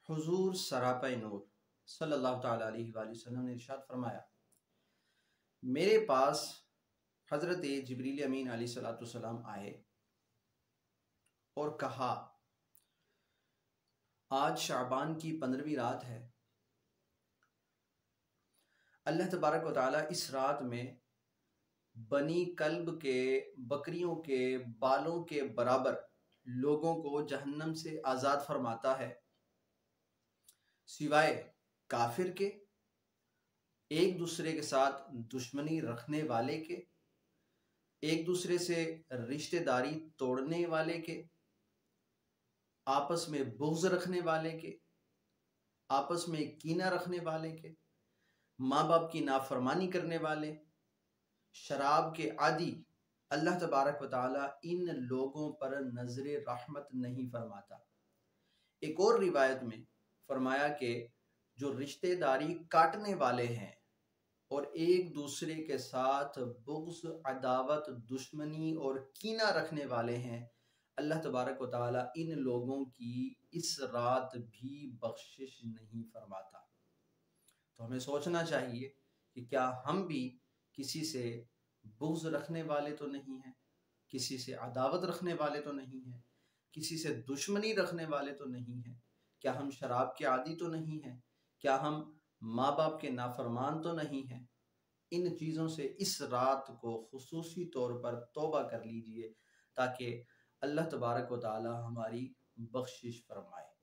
हुजूर सरापा नूर सल्लल्लाहु ताला अलैहि वसल्लम ने इरशाद फरमाया, मेरे पास हज़रत जिब्रील अमीन अलैहिस्सलाम आए और कहा, आज शाबान की 15वीं रात है। अल्लाह तबारक व तआला इस रात में बनी कल्ब के बकरियों के बालों के बराबर लोगों को जहन्नम से आज़ाद फरमाता है, सिवाय काफिर के, एक दूसरे के साथ दुश्मनी रखने वाले के, एक दूसरे से रिश्तेदारी तोड़ने वाले के, आपस में बुग़्ज़ रखने वाले के, आपस में कीना रखने वाले के, माँ बाप की नाफरमानी करने वाले, शराब के आदि। अल्लाह तबारक व तआला इन लोगों पर नजर रहमत नहीं फरमाता। एक और रिवायत में फरमाया कि जो रिश्तेदारी काटने वाले हैं और एक दूसरे के साथ बुग़्ज़, अदावत, दुश्मनी और कीना रखने वाले हैं, अल्लाह तबारक व तआला इन लोगों की इस रात भी बख्शिश नहीं फरमाता। तो हमें सोचना चाहिए कि क्या हम भी किसी से बुग़्ज़ रखने वाले तो नहीं हैं, किसी से अदावत रखने वाले तो नहीं हैं, किसी से दुश्मनी रखने वाले तो नहीं हैं? क्या हम शराब के आदी तो नहीं हैं? क्या हम माँ बाप के नाफरमान तो नहीं हैं? इन चीज़ों से इस रात को खुसूसी तौर पर तौबा कर लीजिए ताकि अल्लाह तबारक व तआला हमारी बख्शिश फरमाए।